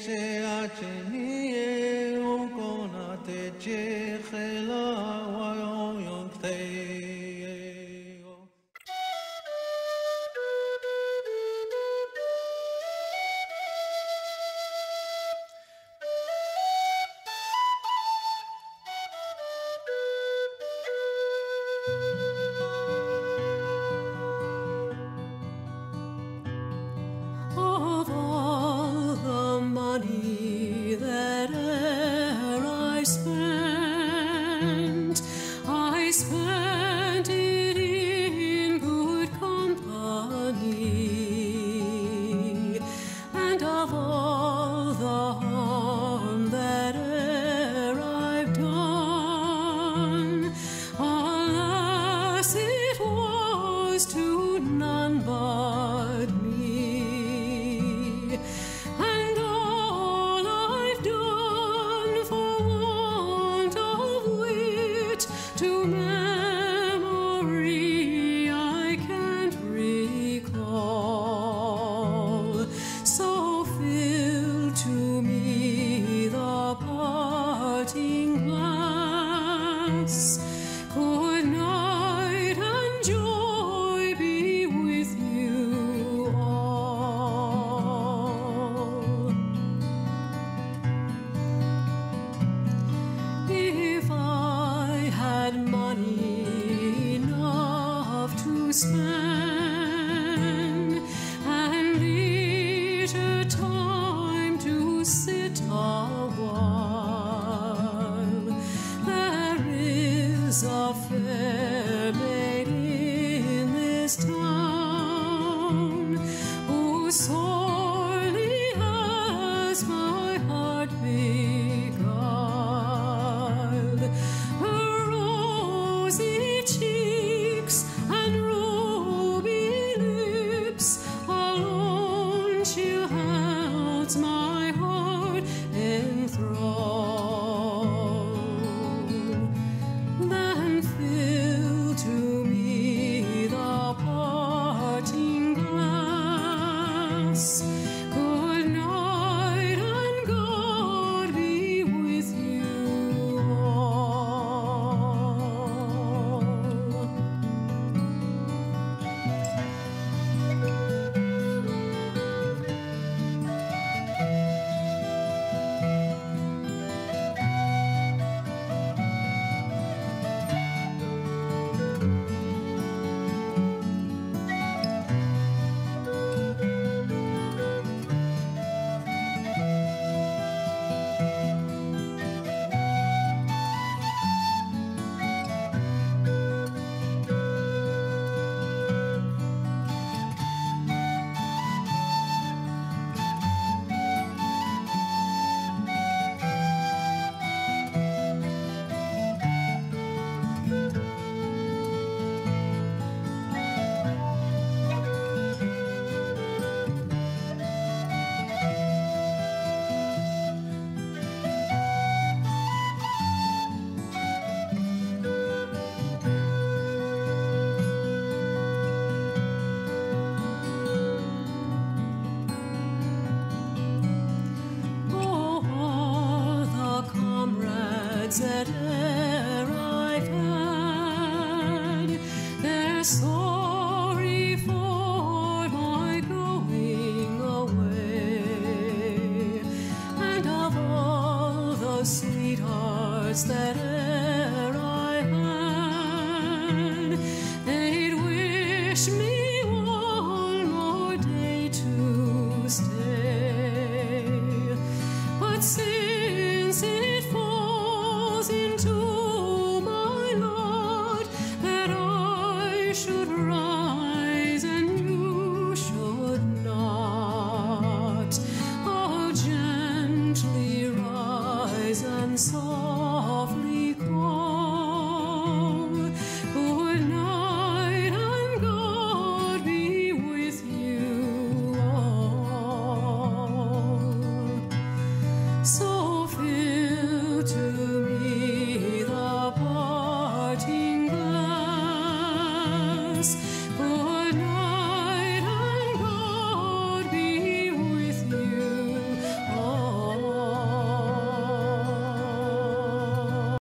Of all the money that e'er I spent it in good company, and of all the harm that e'er I've done, alas, it was to none but me. And all I've done for want of wit to memory I can't recall. So fill to me the parting glass. Good night and joy be with you all. If I had money enough to spend and leisure time to sit a while, there is a fair maid in this town who sorely has my heart beguiled. Her rosy cheeks and ruby lips alone she holds my heart enthralled. Then fill to me the parting glass. Good night and God be with you all. That e'er I've had, their